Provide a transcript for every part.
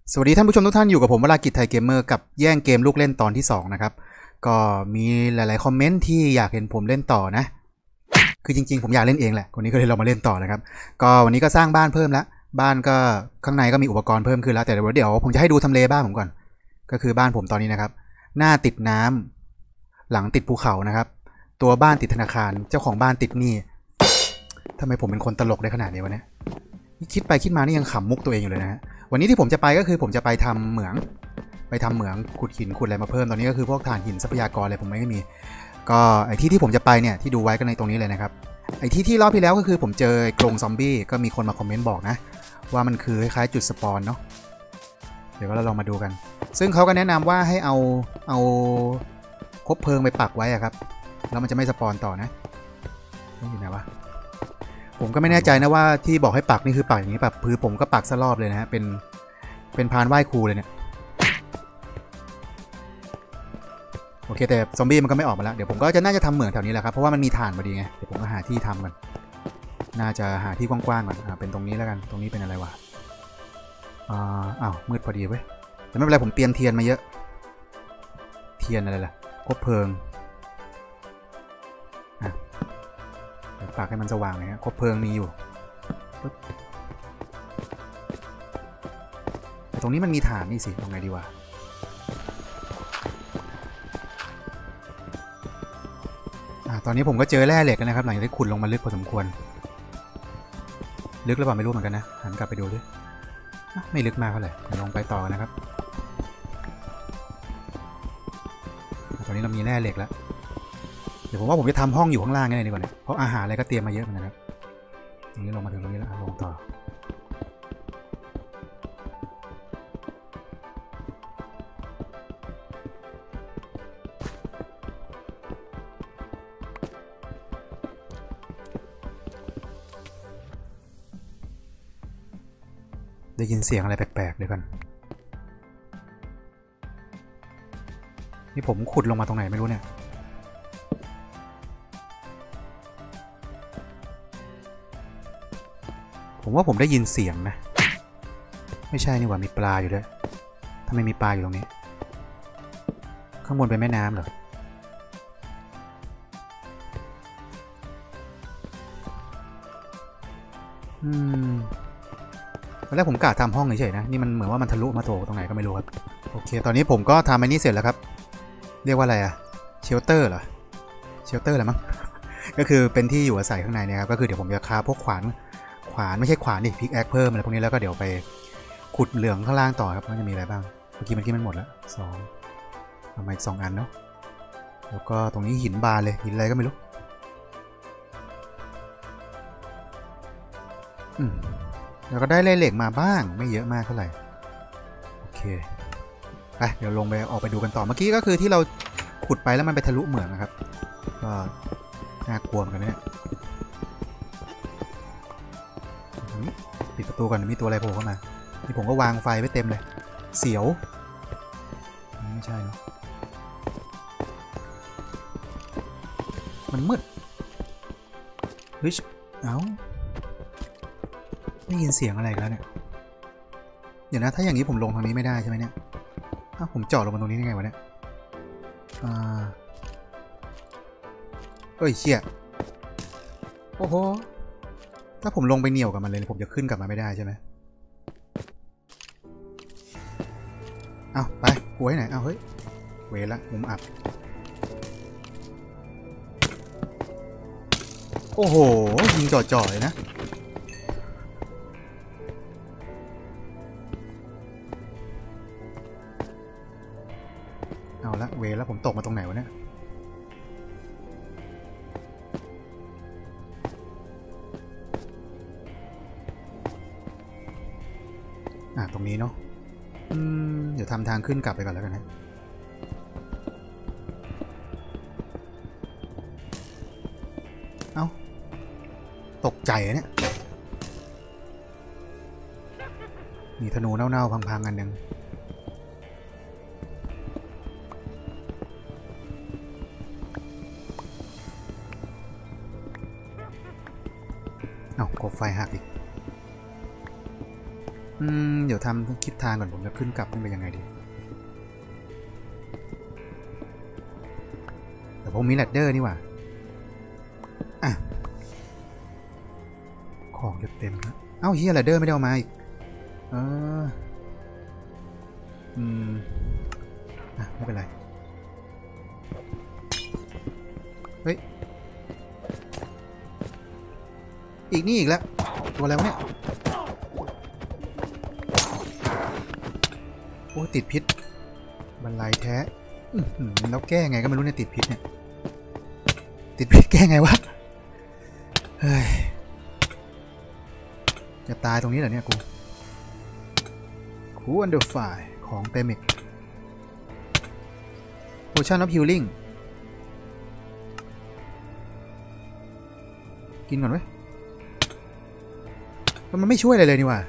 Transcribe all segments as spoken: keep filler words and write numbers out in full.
สวัสดีท่านผู้ชมทุกท่านอยู่กับผมวรากิจไทยเกมเมอร์กับแย่งเกมลูกเล่นตอนที่สองนะครับก็มีหลายๆคอมเมนต์ที่อยากเห็นผมเล่นต่อนะคือจริงๆผมอยากเล่นเองแหละวันนี้ก็เลยเรามาเล่นต่อนะครับก็วันนี้ก็สร้างบ้านเพิ่มละบ้านก็ข้างในก็มีอุปกรณ์เพิ่มขึ้นแล้วแต่เดี๋ยวผมจะให้ดูทำเลบ้านผมก่อนก็คือบ้านผมตอนนี้นะครับหน้าติดน้ำหลังติดภูเขานะครับตัวบ้านติดธนาคารเจ้าของบ้านติดหนี้ทำไมผมเป็นคนตลกได้ขนาดนี้วะเนี่ยคิดไปคิดมานี่ยังขำมุกตัวเองอยู่เลยนะฮะวันนี้ที่ผมจะไปก็คือผมจะไปทำเหมืองไปทำเหมืองขุดหินขุดอะไรมาเพิ่มตอนนี้ก็คือพวกถ่านหินทรัพยากรอะไรผมไม่มีก็ไอที่ที่ผมจะไปเนี่ยที่ดูไว้กันในตรงนี้เลยนะครับไอที่ที่รอบที่แล้วก็คือผมเจอกรงซอมบี้ก็มีคนมาคอมเมนต์บอกนะว่ามันคือคล้ายๆจุดสปอนเนาะเดี๋ยวเราลองมาดูกันซึ่งเขาก็แนะนำว่าให้เอาเอาคบเพลิงไปปักไว้อะครับแล้วมันจะไม่สปอนต่อนะนี่อยู่ไหนวะผมก็ไม่แน่ใจนะว่าที่บอกให้ปักนี่คือปักอย่างนี้แบบคือผมก็ปักซะรอบเลยนะฮะเป็นเป็นพานไหว้ครูเลยเนี่ยโอเคแต่ซอมบี้มันก็ไม่ออกมาแล้วเดี๋ยวผมก็จะน่าจะทำเหมืองแถวนี้แหละครับเพราะว่ามันมีถ่านพอดีไงเดี๋ยวผมก็หาที่ทำกันน่าจะหาที่กว้างๆก่อนอ่าเป็นตรงนี้แล้วกันตรงนี้เป็นอะไรวะอ่าอ้าวมืดพอดีเว้ยแต่ไม่เป็นไรผมเตรียมเทียนมาเยอะเทียนอะไรล่ะคบเพลิงอ่ะเดี๋ยวปักให้มันสว่างเลยฮะคบเพลิงมีอยู่ตรงนี้มันมีถ่านนี่สิทำไงดีวะตอนนี้ผมก็เจอแร่เหล็กแล้วนะครับหลังจากที่ขุดลงมาลึกพอสมควรลึกหรือเปล่าไม่รู้เหมือนกันนะหันกลับไปดูดิไม่ลึกมากเท่าไหร่ลองไปต่อนะครับตอนนี้เรามีแร่เหล็กแล้วเดี๋ยวผมว่าผมจะทำห้องอยู่ข้างล่างนี่ดีกว่าเนี่ยเพราะอาหารอะไรก็เตรียมมาเยอะเหมือนกันครับตรงนี้ลงมาถึงตรงนี้แล้วลงต่อได้ยินเสียงอะไรแปลกๆเลยกันนี่ผมขุดลงมาตรงไหนไม่รู้เนี่ยผมว่าผมได้ยินเสียงนะไม่ใช่นี่หว่ามีปลาอยู่ด้วยทำไมมีปลาอยู่ตรงนี้ข้างบนเป็นแม่น้ำเหรออืมตอนแรกผมกะทำห้องเฉยๆนะนี่มันเหมือนว่ามันทะลุมาโถตรงไหนก็ไม่รู้ครับโอเคตอนนี้ผมก็ทำไอ้นี่เสร็จแล้วครับเรียกว่าอะไรอะเชลเตอร์เหรอเชลเตอร์อะไรมั้งก็คือเป็นที่อยู่อาศัยข้างในนะครับก็คือเดี๋ยวผมจะคาพวกขวานขวานไม่ใช่ขวานดิพิกแอคเพิ่มอะไรพวกนี้แล้วก็เดี๋ยวไปขุดเหลืองข้างล่างต่อครับว่าจะมีอะไรบ้างเมื่อกี้เมื่อกี้มันหมดแล้วสองทำไมสองอันเนาะแล้วก็ตรงนี้หินบานเลยหินอะไรก็ไม่รู้อืมแล้วก็ได้เหล็กมาบ้างไม่เยอะมากเท่าไหร่โอเคไปเดี๋ยวลงไปออกไปดูกันต่อเมื่อกี้ก็คือที่เราขุดไปแล้วมันไปทะลุเหมืองนะครับก็น่ากลัวเหมือนกันเนี่ยปิดประตูก่อนมีตัวอะไรโผล่เข้ามานี่ผมก็วางไฟไว้เต็มเลยเสียวไม่ใช่เนาะมันมืดเฮ้ยเอ้าได้ยินเสียงอะไรแล้วเนี่ยเดี๋ยวนะถ้าอย่างนี้ผมลงทางนี้ไม่ได้ใช่ไหมเนี่ยถ้าผมเจาะลงมาตรงนี้ได้ไงวะเนี่ยอ่าเอ้ยเชี่ยโอ้โหถ้าผมลงไปเหนี่ยวกับมันเลยผมจะขึ้นกลับมาไม่ได้ใช่ไหมเอาไปหัวให้ไหนเอาเฮ้ยเวละมุมอับโอ้โหยิงจ่อๆเลยนะเอาละเวละผมตกมาตรงไหนวะเนี่ยอ่ะตรงนี้เนาะอืมเดี๋ยวทำทางขึ้นกลับไปก่อนแล้วกันนะเอ้าตกใจเนี่ยมีธนูเน่าๆพังๆอันหนึ่งเอ้ากบไฟหักอีก อือืมเดี๋ยวทำคิดทางก่อนผมจะขึ้นกลับขึ้นไปยังไงดีแต่ผมมีแรดเดอร์นี่หว่าอ่ะของจะเต็มแล้วเอ้าเฮียแรดเดอร์ไม่ได้เอามาอีกเอออืมอ่ะไม่เป็นไรเฮ้ยอีกนี่อีกแล้วตัวอะไรวะเนี่ยโอ้ติดพิษบรรลัยแท้แล้วแก้ไงก็ไม่รู้เนี่ยติดพิษเนี่ยติดพิษแก้ไงวะเฮ้ยจะตายตรงนี้เหรอเนี่ยกูคูอันเดอร์ไฟของเต็มอีกโพชั่นออฟฮิลลิ่งกินก่อนไว้มันไม่ช่วยอะไรเลยนี่ว่า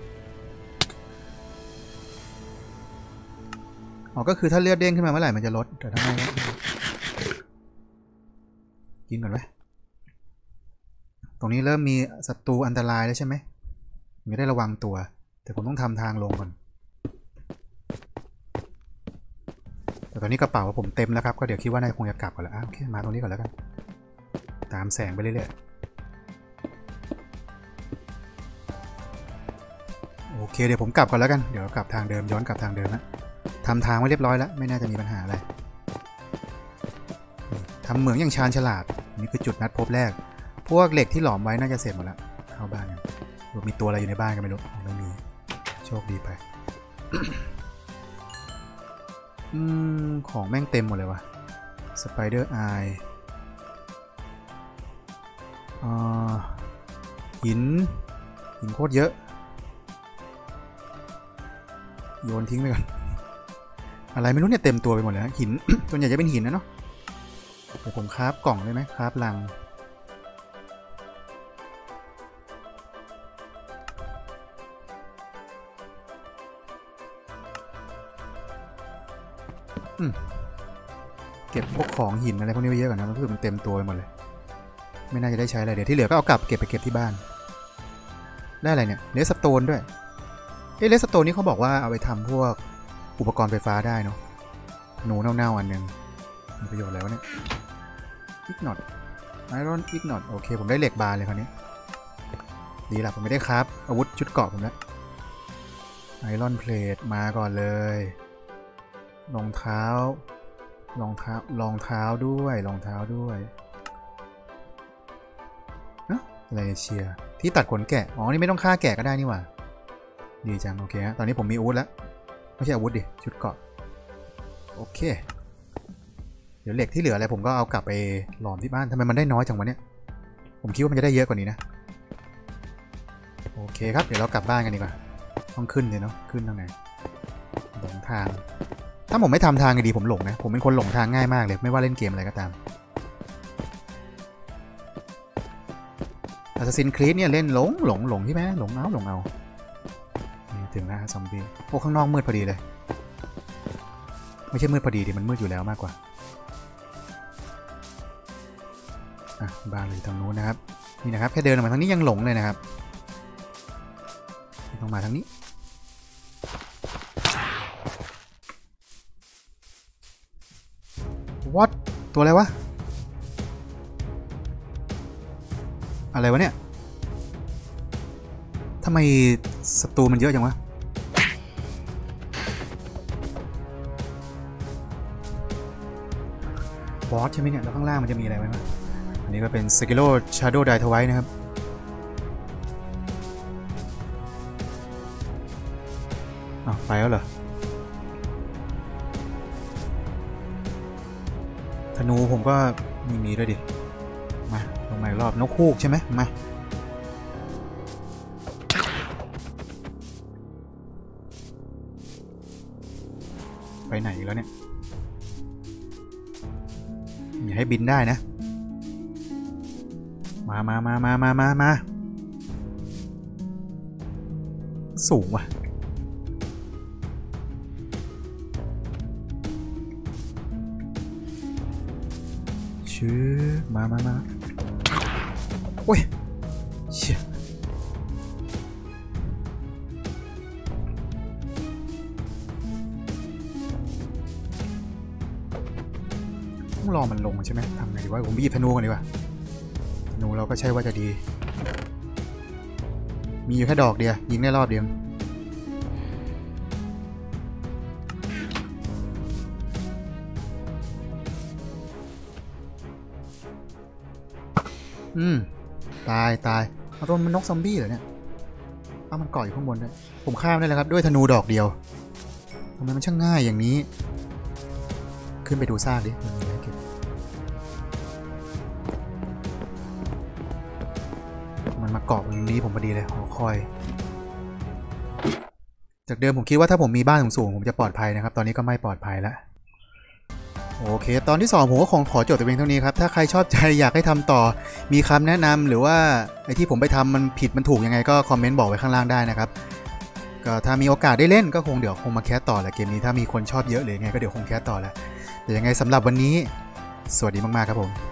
อ๋อก็คือถ้าเลือดเด้งขึ้นมาเมื่อไหร่มันจะลดแต่ถ้าไม่กินก่อนไว้ตรงนี้เริ่มมีศัตรูอันตรายแล้วใช่ไหมไม่ได้ระวังตัวแต่ผมต้องทำทางลงก่อนแต่ตอนนี้กระเป๋าผมเต็มแล้วครับก็เดี๋ยวคิดว่าน่าจะคงจะกลับก่อนแล้วโอเคมาตรงนี้ก่อนแล้วกันตามแสงไปเรื่อยๆโอเคเดี๋ยวผมกลับก่อนแล้วกันเดี๋ยวกลับทางเดิมย้อนกลับทางเดิมนะทำทางไว้เรียบร้อยแล้วไม่น่าจะมีปัญหาอะไรทำเหมืองอย่างชาญฉลาดนี่คือจุดนัดพบแรกพวกเหล็กที่หลอมไว้น่าจะเสร็จหมดแล้วเข้าบ้านกันมีตัวอะไรอยู่ในบ้านกันไม่รู้ไม่มีโชคดีไป อืมของแม่งเต็มหมดเลยวะสไปเดอร์ไอหินหินโคตรเยอะโยนทิ้งไปก่อนอะไรไม่รู้เนี่ยเต็มตัวไปหมดเลยหิน ส่วนใหญ่จะเป็นหินนะเนาะเดี๋ยวผมคราฟกล่องได้ไหมคราฟลังเก็บพวกของหินอะไรพวกนี้ไว้เยอะก่อนนะมันคือมันเต็มตัวไปหมดเลยไม่น่าจะได้ใช้อะไรเดี๋ยวที่เหลือก็เอากลับเก็บไปเก็บที่บ้านได้อะไรเนี่ยเลสโตนด้วยเอเลสโตนนี่เขาบอกว่าเอาไปทำพวกอุปกรณ์ไฟฟ้าได้เนาะหนูเน่าๆอันหนึ่งมีประโยชน์อะไรวะเนี่ยอิกนอตไอรอนอิกนอตโอเคผมได้เหล็กบาร์เลยคราวนี้ดีละผมไม่ได้ครับอาวุธชุดเกราะผมแล้วไอรอนเพลทมาก่อนเลยรองเท้ารองเท้ารองเท้าด้วยรองเท้าด้วยนะอะไรเชียร์ที่ตัดขนแกะอ๋อนี่ไม่ต้องฆ่าแกะก็ได้นี่หว่าดีจังโอเคฮะตอนนี้ผมมีอาวุธแล้วไม่ใช่อาวุธดิชุดเกราะโอเคเดี๋ยวเหล็กที่เหลืออะไรผมก็เอากลับไปหลอมที่บ้านทำไมมันได้น้อยจังวะเนี่ยผมคิดว่ามันจะได้เยอะกว่านี้นะโอเคครับเดี๋ยวเรากลับบ้านกันดีกว่าต้องขึ้นเลยเนาะขึ้นทางไหนหลงทางถ้าผมไม่ทำทางดีผมหลงนะผมเป็นคนหลงทางง่ายมากเลยไม่ว่าเล่นเกมอะไรก็ตาม Assassin's Creed เนี่ยเล่นหลงหลงหลงใช่ไหมหลงเอาหลงเอาถึงแล้วซอมบี้โอ้ข้างนอกมืดพอดีเลยไม่ใช่มืดพอดีดิมันมืดอยู่แล้วมากกว่าอ่ะบ้านเลยทางนู้นนะครับนี่นะครับแค่เดินออกมาทางนี้ยังหลงเลยนะครับต้องมาทางนี้วัดตัวอะไรวะอะไรวะเนี่ยทำไมศัตรูมันเยอะจังวะบอสใช่ไหมเนี่ยแล้วข้างล่างมันจะมีอะไรไหมอันนี้ก็เป็น Sekiro Shadow Die Twice นะครับอ้าวไปแล้วเหรอธนูผมก็มีมีด้วยดิมาลงมาอีกรอบนกฮูกใช่ไหมมาไปไหนแล้วเนี่ยอย่าให้บินได้นะมามามามามามามาสูงว่ะชื่อมามามาโอ้ยเชี่ยต้องรอมันลงใช่ไหมทำไงดีว่าผมไปหยิบธนูกันดีกว่าธนูเราก็ใช่ว่าจะดีมีอยู่แค่ดอกเดียวยิงได้รอบเดียวอืมตายตายเอาตัวมันนกซอมบี้เหรอเนี่ยเอามันเกาะอยู่ข้างบนด้วยผมข้ามได้แล้วครับด้วยธนูดอกเดียวทำไมมันช่างง่ายอย่างนี้ขึ้นไปดูซากดิมันมีอะไรเก็บมันมาเกาะตรงนี้ผมพอดีเลยหอคอยจากเดิมผมคิดว่าถ้าผมมีบ้านสูงๆผมจะปลอดภัยนะครับตอนนี้ก็ไม่ปลอดภัยแล้วโอเคตอนที่สองผมก็คงขอจบแต่เพียงเท่านี้ครับถ้าใครชอบใจอยากให้ทำต่อมีคำแนะนำหรือว่าไอ้ที่ผมไปทำมันผิดมันถูกยังไงก็คอมเมนต์บอกไว้ข้างล่างได้นะครับก็ถ้ามีโอกาสได้เล่นก็คงเดี๋ยวคงมาแคสต่อแหละเกมนี้ถ้ามีคนชอบเยอะหรือไงก็เดี๋ยวคงแคสต่อแหละแต่ยังไงสำหรับวันนี้สวัสดีมากๆครับผม